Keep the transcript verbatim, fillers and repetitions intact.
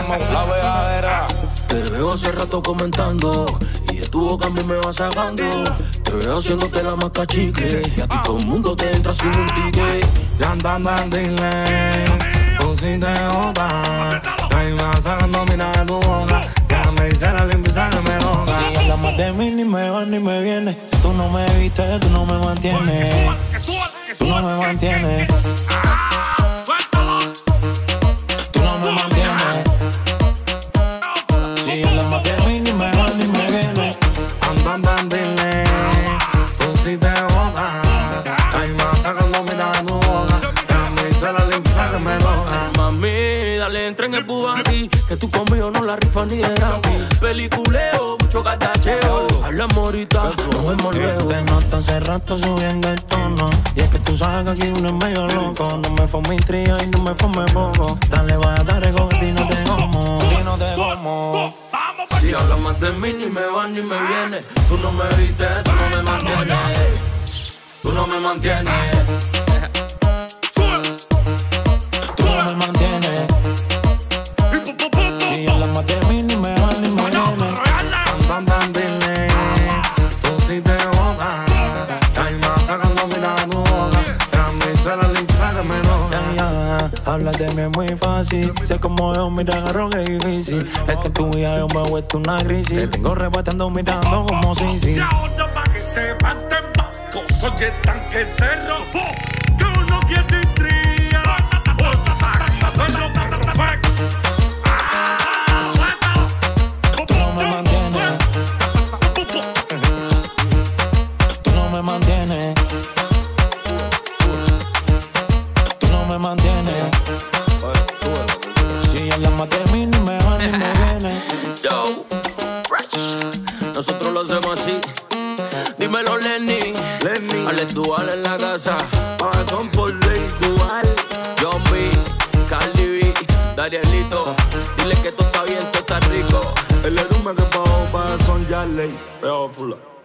la veadera. Te veo hace rato comentando y de tu boca a mí me va sacando. Te veo haciéndote la más cachicle y a ti todo el mundo te entra sin un ticket. Ya andan dile, tú sí te jodas. Ahí vas sacando mira de tu boca. Ya me hice la limpieza que me loca. Si hablas más de mí ni me va ni me viene. Tú no me viste, tú no me mantienes. Tú no me mantienes. Tú no me mantienes. Si hablas más de mí ni me va ni me viene. Andan dile, tú sí te jodas. Ahí vas sacando mira de tu boca. Ya me hice la limpieza que me loca. Mami, dale, entra en el Bugatti, que tú conmigo no la rifas ni de gratis. Peliculeo, mucho catacheo. Hablamos ahorita, nos vemos luego. Te noto hace rato subiendo el tono. Y es que tú sabes que aquí uno es medio loco. No me fue mi trío y no me fue mi poco. Dale, va a dar ego y no te como. Y no te como. Si hablas más de mí, ni me va ni me viene. Tú no me viste, tú no me mantienes. Tú no me mantienes. Tú no me mantienes. Si hablas más de mí, ni me va ni me viene. Andan dile, tú sí te jodas. Ahí vas sacando mira de tu boca. Ya me hice la limpieza que me loca. Ya, ya, hablar de mí es muy fácil. Sé como yo, mira, agarro que es difícil. Es que tu vida yo me he vuelto una crisis. Te tengo rebatando, mirando como si sí. Y ahora pa' que se maten más. Soy el tanque cerro. Que uno tiene tría. Otra saca, perro, perro, perro. Tú no me mantienes. Tú no me mantienes. Tú no me mantienes. Si hablas más de mí, ni me va ni me viene. So, fresh. Nosotros lo hacemos así. Dímelo, Lenny. Lenny, Alex Dual en la casa. son por ley. Dual, John B, Cardi B, Darielito. Dile que todo está bien, todo está rico. El erume que pago para son ya ley. Pero full.